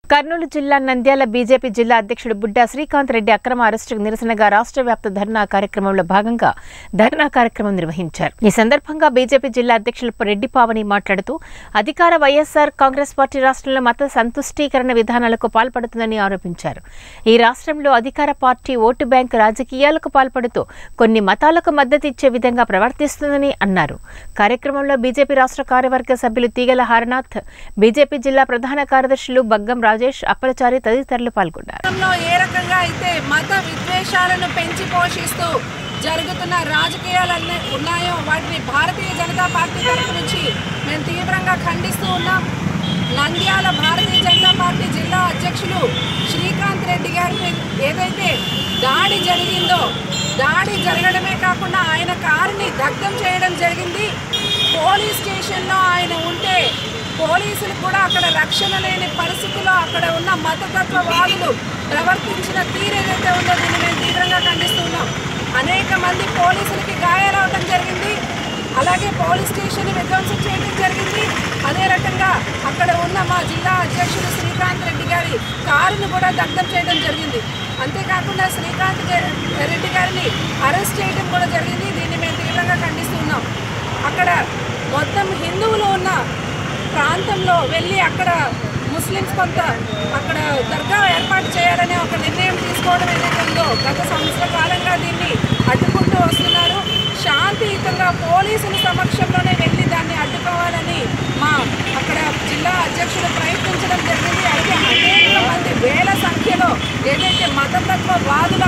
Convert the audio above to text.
కర్నూలు జిల్లా నంద్యాల బీజేపీ జిల్లా అధ్యక్షుడు బుడ్డా శ్రీకాంత్ రెడ్డి అక్రమ అరెస్టుకు నిరసనగా రాష్ట్ర వ్యాప్త ధర్నా కార్యక్రమంలో భాగంగా ధర్నా కార్యక్రమం నిర్వహించారు. ఈ సందర్భంగా బీజేపీ జిల్లా అధ్యక్షులు రెడ్డి పావని మాట్లాడుతూ అధికార వైఎస్ఆర్ కాంగ్రెస్ పార్టీ రాష్ట్రంలో మత సంతుష్టీకరణ విధానాలకు పాల్పడుతుందని ఆరోపించారు. ఈ రాష్ట్రంలో అధికార పార్టీ ఓటు బ్యాంక్ రాజకీయాలకు పాల్పడుతూ కొన్ని మతాలకు మద్దతు ఇచ్చే విధంగా ప్రవర్తిస్తుందని అన్నారు. కార్యక్రమంలో బీజేపీ రాష్ట్ర కార్యవర్గ సభ్యులు తీగల హరనాథ్, బీజేపీ జిల్లా ప్రధాన కార్యదర్శులు బగ్గం రాజేష్, అప్పలచారి తదితరులు పాల్గొన్నారు. ఏ రకంగా అయితే మత విద్వేషాలను పెంచి పోషిస్తూ జరుగుతున్న రాజకీయాలన్నీ ఉన్నాయో వాటిని భారతీయ జనతా పార్టీ తరఫు నుంచి మేము తీవ్రంగా ఖండిస్తూ ఉన్నాం. నంద్యాల భారతీయ జనతా పార్టీ జిల్లా అధ్యక్షులు శ్రీకాంత్ రెడ్డి గారిని ఏదైతే దాడి జరిగిందో, దాడి జరగడమే కాకుండా ఆయన కారుని దగ్ధం చేయడం జరిగింది. పోలీస్ స్టేషన్లో ఆయన ఉంటే పోలీసులు కూడా అక్కడ రక్షణ లేని పరిస్థితుల్లో అక్కడ ఉన్న మతతత్వవాదులు ప్రవర్తించిన తీరేదైతే ఉందో దీన్ని మేము తీవ్రంగా ఖండిస్తున్నాం. అనేక మంది పోలీసులకి గాయాలవడం జరిగింది. అలాగే పోలీస్ స్టేషన్ విధ్వంసం చేయడం జరిగింది. అదే రకంగా అక్కడ ఉన్న మా జిల్లా అధ్యక్షుడు శ్రీకాంత్ రెడ్డి గారి కారును కూడా దగ్ధం చేయడం జరిగింది. అంతేకాకుండా శ్రీకాంత్ రెడ్డి గారిని అరెస్ట్ చేయడం కూడా జరిగింది. దీన్ని మేము తీవ్రంగా ఖండిస్తున్నాం. అక్కడ మొత్తం హిందువులు ఉన్న ప్రాంతంలో వెళ్ళి అక్కడ ముస్లిమ్స్ కొంత అక్కడ దర్గా ఏర్పాటు చేయాలనే ఒక నిర్ణయం తీసుకోవడం ఏదైతే ఉందో గత సంవత్సర కాలంగా దీన్ని అడ్డుకుంటూ వస్తున్నారు. శాంతియుతంగా పోలీసుల సమక్షంలోనే వెళ్ళి దాన్ని అడ్డుకోవాలని మా అక్కడ జిల్లా అధ్యక్షుడు ప్రయత్నించడం జరిగింది. అయితే అనేక మంది వేల సంఖ్యలో ఏదైతే మతతత్వవాదుల